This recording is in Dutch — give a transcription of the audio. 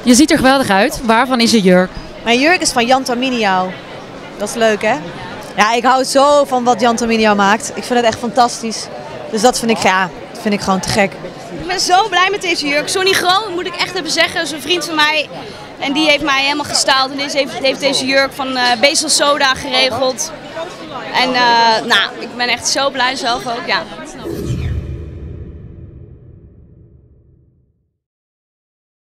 Je ziet er geweldig uit. Waarvan is je jurk? Mijn jurk is van Jan Taminiau. Dat is leuk, hè? Ja, ik hou zo van wat Jan Taminiau maakt. Ik vind het echt fantastisch. Dus dat vind ik gewoon te gek. Ik ben zo blij met deze jurk. Sonny Groen, moet ik echt even zeggen, is een vriend van mij. En die heeft mij helemaal gestaald. En heeft deze jurk van Bezel Soda geregeld. En nou, ik ben echt zo blij zelf ook, ja.